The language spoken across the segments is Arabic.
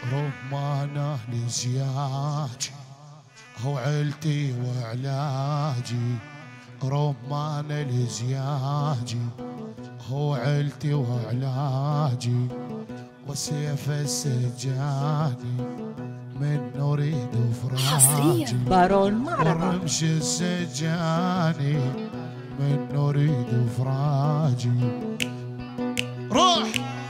رمانة لزياج هو عيلتي وعلاجي، رمانة لزياجي هو عيلتي وعلاجي، وسيف السجاني من نريد فراجي، بارون معربة ورمش السجاني من نريد فراجي. روح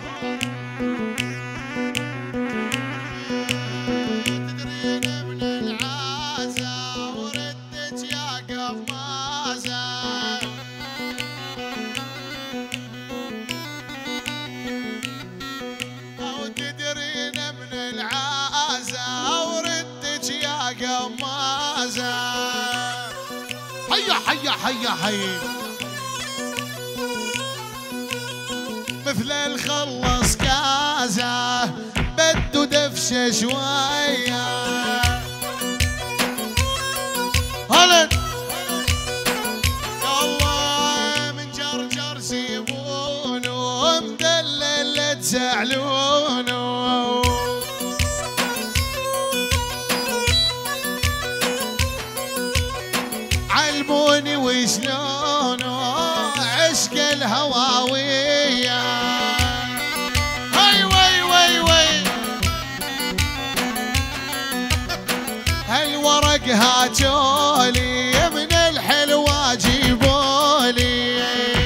حيا حيا حيا مثل الخلص كازه بده دفشه شويه. هلا الله من جرجر سيبونه مدلل لا تزعلونه، علموني وشلونه عشق الهواوية. هاي وي وي وي هالورق هاتولي من الحلوة جيبولي،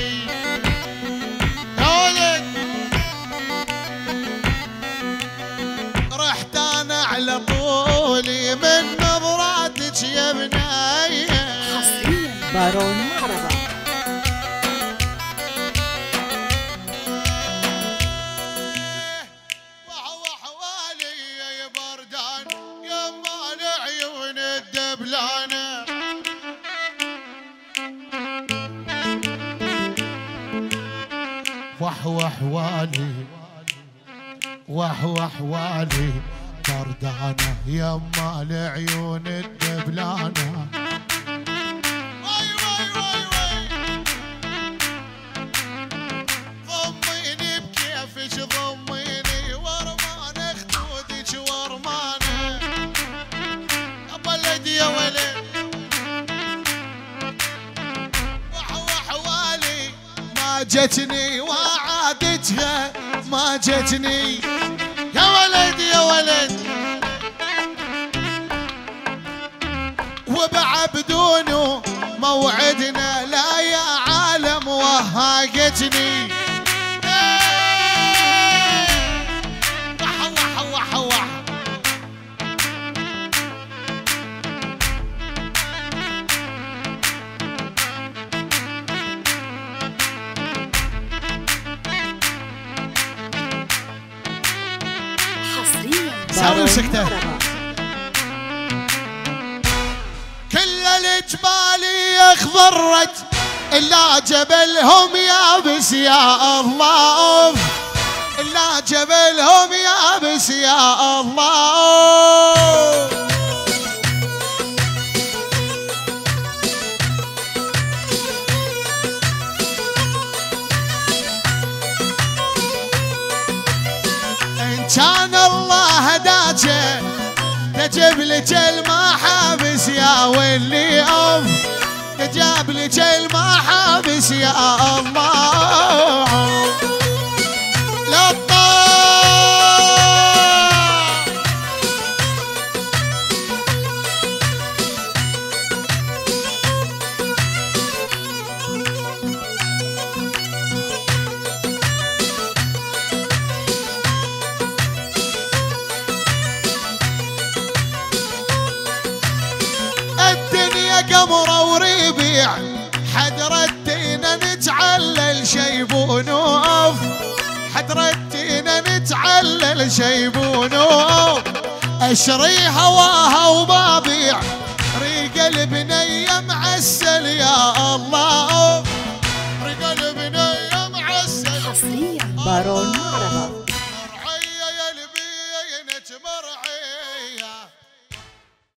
رحت انا على طولي من نظراتك يا بنايه. بارون معربة وحوالي يا بردان يا مال عيون الدبلانه، وحوالي وحوالي بردانه يا مال عيون الدبلانه. ضميني بكيفك ضميني ورمانه خدودك ورمانه يا بلد يا ولد. وحوالي ما جتني وعادتها ما جتني يا ولد يا ولد، وبعبدونه موعدنا لا يا عالم وهاقتني. وح ساوي وسكته. كل الجبال اخضرت الا جبلهم يابس يا الله، الا جبلهم يابس يا الله. ان كان الله هداك تجيب لك المحابس يا ولي اوف، تجاب لك المحابس يا الله. الدنيا قمرة وربيع حدرتينا نتعلل شيبونوف، حدرتينا نتعلل شيبونوف. اشري هواها وبابيع ريق البنية معسل يا الله، ريق البنية معسل. بارون